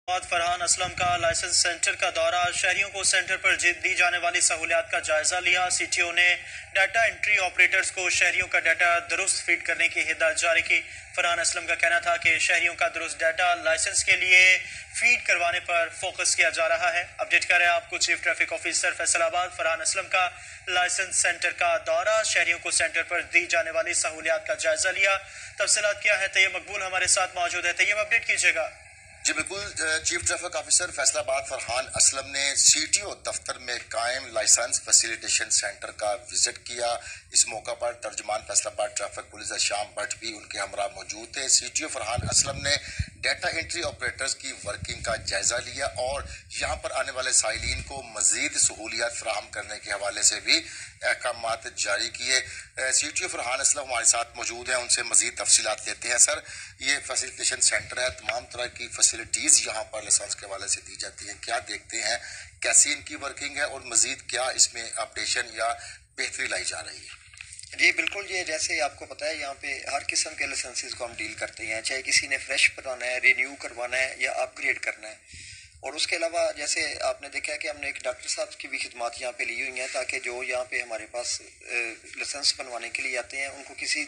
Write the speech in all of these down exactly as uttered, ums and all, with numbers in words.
फरहान असलम का licence centre का दौरा, शहरियों को सेंटर पर दी जाने वाली सहूलियात का जायजा लिया। सीटीओ ने डाटा एंट्री ऑपरेटर्स को शहरियों का डाटा दुरुस्त फीड करने की हिदायत जारी की। फरहान असलम का कहना था कि शहरियों का दुरुस्त डाटा लाइसेंस के लिए फीड करवाने पर फोकस किया जा रहा है। अपडेट कर रहे हैं आपको chief traffic officer Faisalabad Farhan Aslam का लाइसेंस सेंटर का दौरा, शहरियों को सेंटर पर दी जाने वाली सहूलियात का जायजा लिया। तफसीलात क्या है, तैयब मकबूल हमारे साथ मौजूद है। तैयब, अपडेट कीजिएगा। जी बिल्कुल, chief traffic officer Faisalabad Farhan Aslam ने सीटीओ दफ्तर में कायम लाइसेंस फैसिलिटेशन सेंटर का विजिट किया। इस मौका पर तर्जमान फैसलाबाद ट्रैफिक पुलिस श्याम भट्ट भी उनके हमरा मौजूद थे। सीटीओ फरहान असलम ने डाटा एंट्री ऑपरेटर्स की वर्किंग का जायजा लिया और यहाँ पर आने वाले साइलिन को मजीद सहूलियात फराहम करने के हवाले से भी अहकाम जारी किए। सीटीओ फरहान असलम हमारे साथ मौजूद हैं, उनसे मजीद तफसीलात लेते हैं। सर, ये फैसिलिटेशन सेंटर है, तमाम तरह की फैसिलिटीज यहाँ पर लाइसेंस के हवाले से दी जाती हैं, क्या देखते हैं, कैसी इनकी वर्किंग है और मजीद क्या इसमें अपडेशन या बेहतरी लाई जा रही है? जी बिल्कुल, ये जैसे आपको पता है यहाँ पे हर किस्म के लाइसेंसेस को हम डील करते हैं, चाहे किसी ने फ्रेश बनवाना है, रिन्यू करवाना है या अपग्रेड करना है। और उसके अलावा जैसे आपने देखा है कि हमने एक डॉक्टर साहब की भी खिदमत यहाँ पे ली हुई हैं, ताकि जो यहाँ पे हमारे पास लाइसेंस बनवाने के लिए आते हैं उनको किसी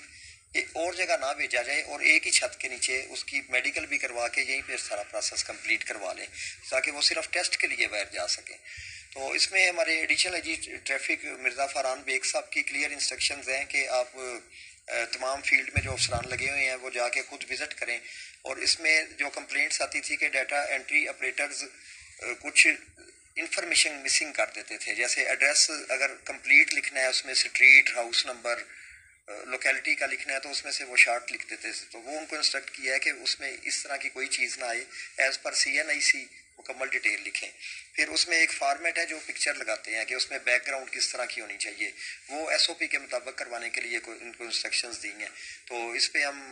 और जगह ना भेजा जाए और एक ही छत के नीचे उसकी मेडिकल भी करवा के यहीं पे सारा प्रोसेस कंप्लीट करवा लें, ताकि वो सिर्फ टेस्ट के लिए बाहर जा सकें। तो इसमें हमारे additional I G traffic Mirza Farhan Baig साहब की क्लियर इंस्ट्रक्शंस हैं कि आप तमाम फील्ड में जो अफसरान लगे हुए हैं वो जाके खुद विज़िट करें। और इसमें जो कंप्लेंट्स आती थी कि डाटा एंट्री ऑपरेटर्स कुछ इंफॉर्मेशन मिसिंग कर देते थे, जैसे एड्रेस अगर कंप्लीट लिखना है उसमें स्ट्रीट, हाउस नंबर, लोकेलिटी का लिखना है तो उसमें से वो शार्ट लिख देते थे। तो वो उनको इंस्ट्रक्ट किया है कि उसमें इस तरह की कोई चीज़ ना आए, एज़ पर सी एन आई सी मुकम्मल डिटेल लिखें। फिर उसमें एक फॉर्मेट है जो पिक्चर लगाते हैं कि उसमें बैकग्राउंड किस तरह की होनी चाहिए, वो एस ओ पी के मुताबिक करवाने के लिए इनको इंस्ट्रक्शंस दी हैं। तो इस पे हम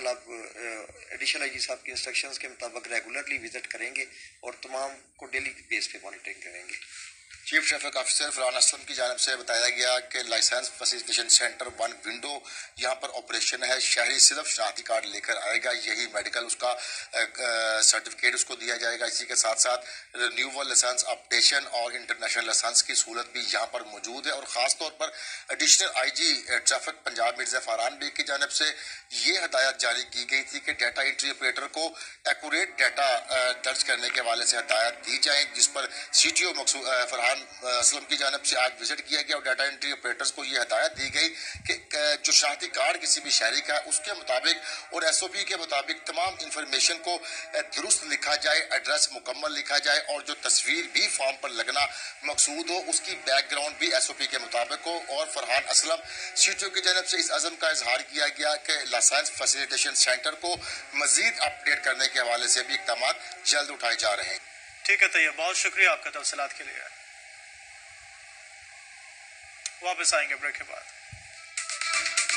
इंशाल्लाह एडिशनल आई जी साहब की इंस्ट्रक्शंस के मुताबिक रेगुलरली विजिट करेंगे और तमाम को डेली बेस पे मॉनिटरिंग करेंगे। Chief traffic officer Farhan Aslam की जानिब से बताया गया कि licence facilitation centre one window यहाँ पर ऑपरेशन है। शहरी सिर्फ शनाख्ती कार्ड लेकर आएगा, यही मेडिकल उसका सर्टिफिकेट उसको दिया जाएगा। इसी के साथ साथ रिन्यूअल लाइसेंस अपडेशन और इंटरनेशनल लाइसेंस की सहूलत भी यहाँ पर मौजूद है। और ख़ास तौर पर additional I G traffic Punjab Mirza Farhan Baig की जानिब से ये हदायत जारी की गई थी कि डाटा एंट्री ऑपरेटर को एक्यूरेट डाटा दर्ज करने के हवाले से हदायत दी जाए, जिस पर C T O Maqsood Farhan Aslam की जानिब से आज विजिट किया गया और डाटा एंट्री ऑपरेटर्स को ये हदायत दी गई कि जो शनाख्ती कार्ड किसी भी शहरी का है उसके मुताबिक और एस ओ पी के मुताबिक तमाम इंफॉर्मेशन को दुरुस्त लिखा जाए, एड्रेस मुकम्मल लिखा जाए और जो तस्वीर भी फॉर्म पर लगना मकसूद हो उसकी बैकग्राउंड भी एस ओ पी के मुताबिक हो। और Farhan Aslam C T O की जानिब से इस अज़म का इजहार किया गया कि लाइसेंस फैसिलिटेशन सेंटर को मजीद अपडेट करने के हवाले से भी इक़दाम जल्द उठाए जा रहे हैं। ठीक है तैयब, बहुत शुक्रिया आपका तफसीलात के लिए। वापस आएंगे ब्रेक के बाद।